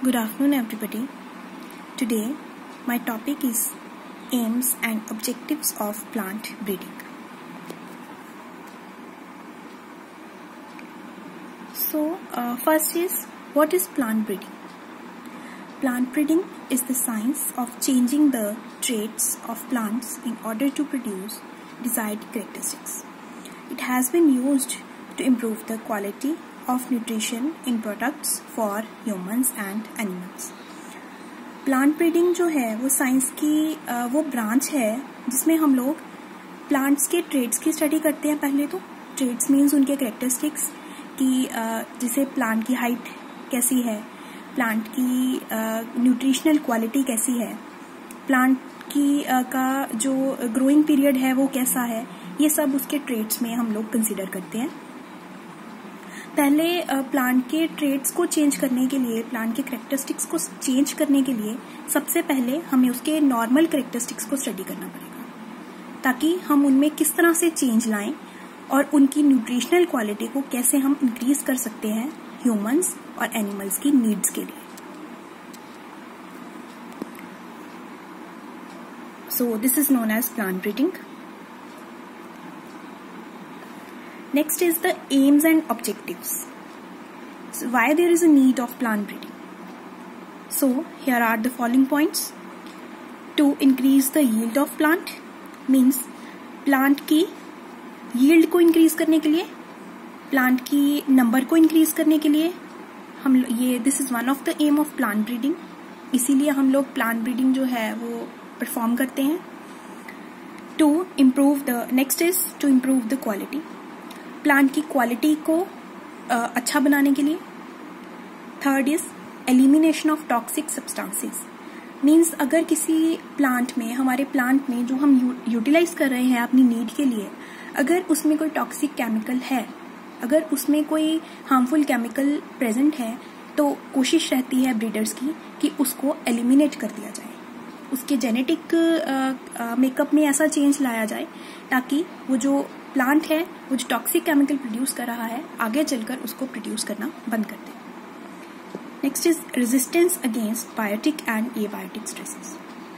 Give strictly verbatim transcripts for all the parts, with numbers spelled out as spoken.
Good afternoon, everybody. Today, my topic is aims and objectives of plant breeding. So, uh, first is what is plant breeding? Plant breeding is the science of changing the traits of plants in order to produce desired characteristics. It has been used to improve the quality of nutrition in products for humans and animals. Plant breeding जो है वो science की वो branch है जिसमें हम लोग plants के ट्रेड्स की स्टडी करते हैं. पहले तो ट्रेड्स मीन्स उनके कैरेक्टरिस्टिक्स की, जैसे प्लांट की हाइट कैसी है, प्लांट की न्यूट्रिशनल क्वालिटी कैसी है, प्लांट की का जो ग्रोइंग पीरियड है वो कैसा है, ये सब उसके ट्रेड्स में हम लोग कंसिडर करते हैं. पहले प्लांट के ट्रेड्स को चेंज करने के लिए, प्लांट के कैरेक्टरिस्टिक्स को चेंज करने के लिए सबसे पहले हमें उसके नॉर्मल कैरेक्टरिस्टिक्स को स्टडी करना पड़ेगा, ताकि हम उनमें किस तरह से चेंज लाएं और उनकी न्यूट्रिशनल क्वालिटी को कैसे हम इंक्रीज कर सकते हैं ह्यूमंस और एनिमल्स की नीड्स के लिए. So this is known as plant breeding. Next is the aims and objectives. So why there is a need of plant breeding? So here are the following points. To increase the yield of plant means plant की yield को increase करने के लिए, plant की number को increase करने के लिए हम ये this is one of the aim of plant breeding. इसीलिए हम लोग plant breeding जो है वो perform करते हैं. To improve the next is to improve the quality. Plant की क्वालिटी को uh, अच्छा बनाने के लिए. Third is elimination of toxic substances. Means अगर किसी प्लांट में, हमारे प्लांट में जो हम यूटिलाइज कर रहे हैं अपनी नीड के लिए, अगर उसमें कोई टॉक्सिक केमिकल है, अगर उसमें कोई हार्मफुल केमिकल प्रेजेंट है, तो कोशिश रहती है ब्रीडर्स की कि उसको एलिमिनेट कर दिया जाए, उसके जेनेटिक मेकअप में ऐसा चेंज लाया जाए ताकि वो जो प्लांट है वो जो टॉक्सिक केमिकल प्रोड्यूस कर रहा है आगे चलकर उसको प्रोड्यूस करना बंद कर दे. Next is resistance against biotic and abiotic stresses.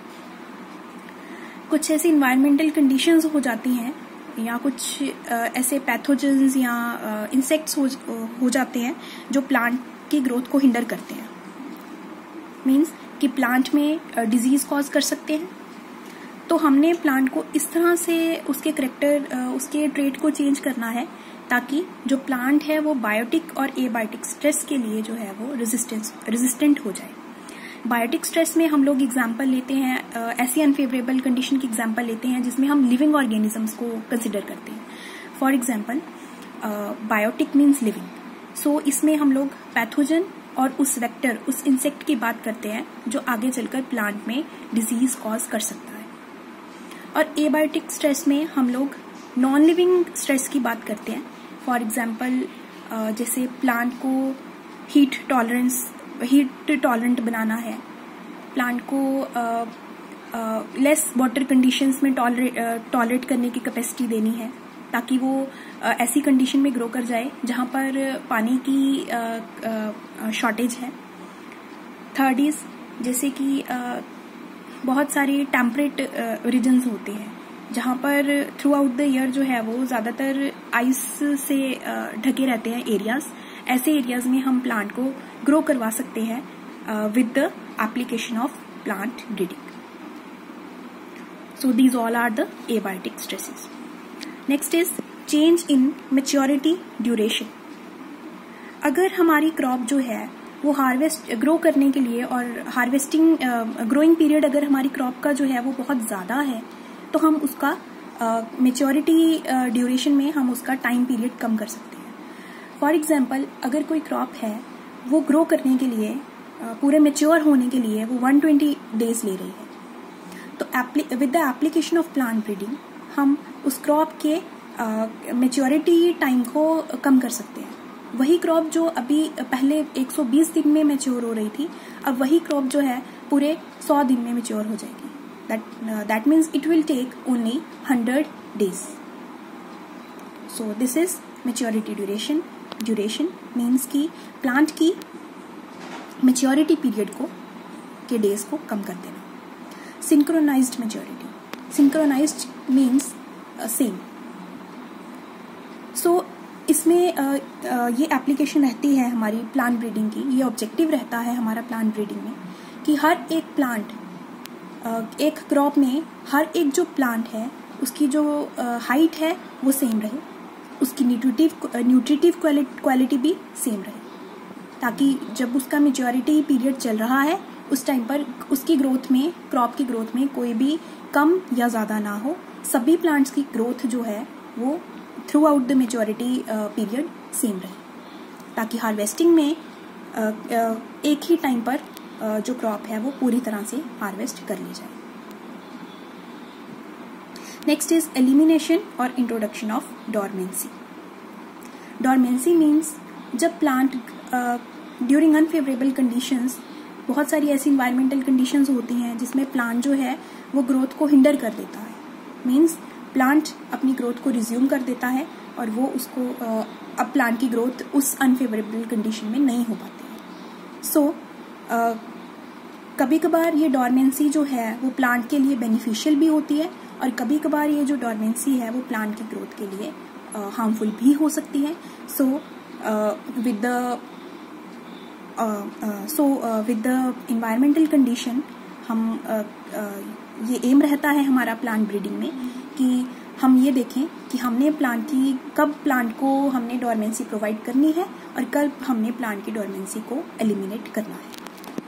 कुछ ऐसी इन्वायरमेंटल कंडीशंस हो जाती हैं या कुछ ऐसे पैथोजेंस या इंसेक्ट्स हो, हो जाते हैं जो प्लांट की ग्रोथ को हिंडर करते हैं. मीन्स कि प्लांट में डिजीज कॉज कर सकते हैं. तो हमने प्लांट को इस तरह से उसके करेक्टर, उसके ट्रेट को चेंज करना है ताकि जो प्लांट है वो बायोटिक और एबायोटिक स्ट्रेस के लिए जो है वो रेजिस्टेंस रेजिस्टेंट हो जाए. बायोटिक स्ट्रेस में हम लोग एग्जांपल लेते हैं, ऐसी अनफेवरेबल कंडीशन की एग्जांपल लेते हैं जिसमें हम लिविंग ऑर्गेनिजम्स को कंसिडर करते हैं. For example biotic means living. So इसमें हम लोग पैथोजन और उस वेक्टर, उस इंसेक्ट की बात करते हैं जो आगे चलकर प्लांट में डिजीज कॉज कर सकता है. और एबायोटिक स्ट्रेस में हम लोग नॉन लिविंग स्ट्रेस की बात करते हैं. फॉर एग्जांपल जैसे प्लांट को हीट टॉलरेंस हीट टॉलरेंट बनाना है, प्लांट को लेस वाटर कंडीशंस में टॉलरेट टॉलरेट करने की कैपेसिटी देनी है ताकि वो uh, ऐसी कंडीशन में ग्रो कर जाए जहां पर पानी की शॉर्टेज है. थर्ड इज जैसे कि uh, बहुत सारे टेम्परेट रीजन्स होते हैं जहां पर थ्रू आउट द ईयर जो है वो ज्यादातर आइस से ढके रहते हैं एरियाज. ऐसे एरियाज में हम प्लांट को ग्रो करवा सकते हैं with the application of plant breeding. So these all are the abiotic stresses. Next is change in maturity duration. अगर हमारी क्रॉप जो है वो हार्वेस्ट ग्रो करने के लिए और हार्वेस्टिंग ग्रोइंग पीरियड अगर हमारी क्रॉप का जो है वो बहुत ज़्यादा है, तो हम उसका मेच्योरिटी ड्यूरेशन में हम उसका टाइम पीरियड कम कर सकते हैं. फॉर एग्जांपल अगर कोई क्रॉप है वो ग्रो करने के लिए, uh, पूरे मेच्योर होने के लिए वो वन ट्वेंटी डेज ले रही है, तो with the application of plant breeding हम उस क्रॉप के मेच्योरिटी uh, टाइम को कम कर सकते हैं. वही क्रॉप जो अभी पहले एक सौ बीस दिन में मैच्योर हो रही थी, अब वही क्रॉप जो है पूरे सौ दिन में मैच्योर हो जाएगी. That that means it will take only hundred days. So this is maturity duration. Duration means की प्लांट की मेच्योरिटी पीरियड को के डेज को कम कर देना। Synchronised maturity, synchronised means same. So इसमें uh, uh, ये एप्लीकेशन रहती है हमारी प्लांट ब्रीडिंग की, ये ऑब्जेक्टिव रहता है हमारा प्लांट ब्रीडिंग में कि हर एक प्लांट uh, एक क्रॉप में हर एक जो प्लांट है उसकी जो हाइट uh, है वो सेम रहे, उसकी न्यूट्रिटिव न्यूट्रिटिव क्वालिटी भी सेम रहे, ताकि जब उसका मेच्योरिटी पीरियड चल रहा है उस टाइम पर उसकी ग्रोथ में, क्रॉप की ग्रोथ में कोई भी कम या ज़्यादा ना हो। सभी प्लांट्स की ग्रोथ जो है वो throughout the maturity period same रहे, ताकि हार्वेस्टिंग में uh, uh, एक ही टाइम पर uh, जो क्रॉप है वो पूरी तरह से हार्वेस्ट कर ली जाए। नेक्स्ट इज एलिमिनेशन और introduction of dormancy. Dormancy means जब प्लांट ड्यूरिंग अनफेवरेबल कंडीशंस, बहुत सारी ऐसी इन्वायरमेंटल कंडीशंस होती हैं जिसमें प्लांट जो है वो ग्रोथ को हिंडर कर देता है। मीन्स प्लांट अपनी ग्रोथ को रिज्यूम कर देता है और वो उसको uh, अब प्लांट की ग्रोथ उस अनफेवरेबल कंडीशन में नहीं हो पाती है। सो so, uh, कभी कभार ये डॉर्मेंसी जो है वो प्लांट के लिए बेनिफिशियल भी होती है और कभी कभार ये जो डॉर्मेंसी है वो प्लांट की ग्रोथ के लिए हार्मफुल uh, भी हो सकती है। So with the so with the environmental condition हम uh, uh, ये एम रहता है हमारा प्लांट ब्रीडिंग में कि हम ये देखें कि हमने प्लांट की कब प्लांट को हमने डॉर्मेंसी प्रोवाइड करनी है और कब हमने प्लांट की डॉर्मेंसी को एलिमिनेट करना है।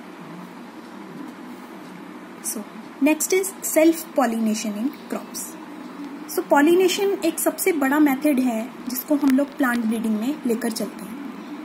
So next is self pollination in crops. So pollination एक सबसे बड़ा मेथड है जिसको हम लोग प्लांट ब्रीडिंग में लेकर चलते हैं।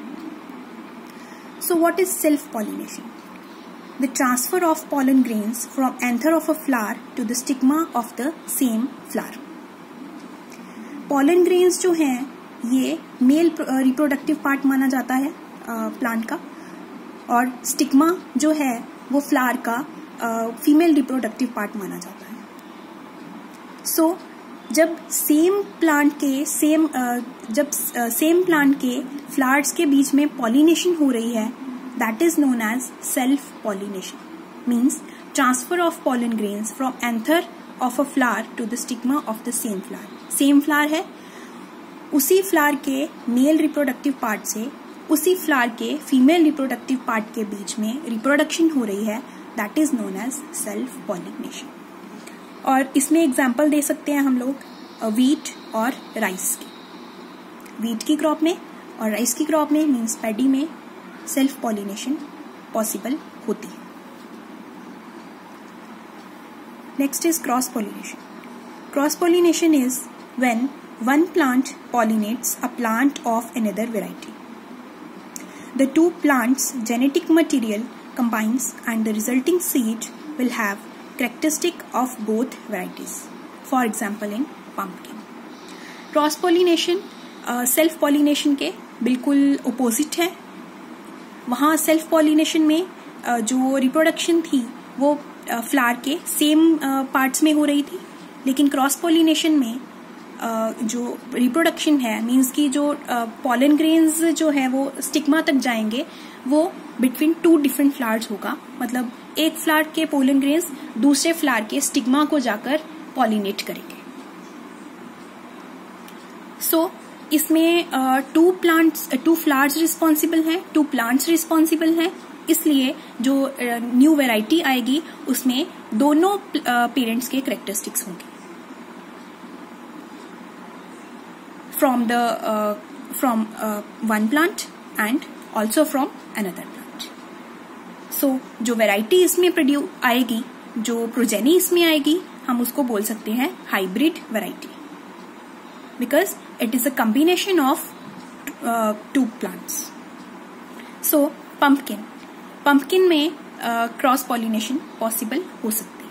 So what is self pollination? The transfer of pollen grains from anther of a flower to the stigma of the same flower. Pollen grains जो हैं ये मेल रिप्रोडक्टिव पार्ट माना जाता है प्लांट का, और स्टिग्मा जो है वो फ्लावर का फीमेल रिप्रोडक्टिव पार्ट माना जाता है। सो so, जब सेम प्लांट के सेम जब सेम प्लांट के फ्लावर्स के बीच में पॉलिनेशन हो रही है, that is known as self-pollination. Means transfer of pollen grains from anther of a flower to the stigma of the same flower. Same flower है, उसी flower के male reproductive part से उसी flower के female reproductive part के बीच में reproduction हो रही है, that is known as self-pollination. और इसमें एग्जाम्पल दे सकते हैं हम लोग wheat और राइस की। wheat की क्रॉप में और राइस की क्रॉप में मीन्स पैडी में सेल्फ पॉलिनेशन पॉसिबल होती है। Next is cross pollination. Cross pollination is when one plant pollinates a plant of another variety. The two plants genetic material combines and the resulting seed will have characteristic of both varieties. For example, in pumpkin. Cross pollination self pollination के बिल्कुल opposite है। वहाँ self pollination में uh, जो reproduction थी वो flower uh, के same parts uh, में हो रही थी, लेकिन क्रॉस पॉलिनेशन में uh, जो रिप्रोडक्शन है मीन्स की जो पॉलन uh, ग्रेन्स जो है वो स्टिग्मा तक जाएंगे, वो बिटवीन टू डिफरेंट फ्लावर्स होगा। मतलब एक फ्लावर के पोलन ग्रेन्स दूसरे फ्लावर के स्टिग्मा को जाकर पॉलिनेट करेंगे। सो so, इसमें two plants two flowers responsible हैं, टू प्लांट्स रिस्पॉन्सिबल हैं, इसलिए जो न्यू uh, वेराइटी आएगी उसमें दोनों पेरेंट्स uh, के कैरेक्टरिस्टिक्स होंगे from the from one plant and also from another plant. So जो वेराइटी इसमें प्रोड्यूस आएगी, जो प्रोजेनी इसमें आएगी, हम उसको बोल सकते हैं hybrid variety, because it is a combination of uh, two plants. So pumpkin, pumpkin में क्रॉस पॉलिनेशन पॉसिबल हो सकता है।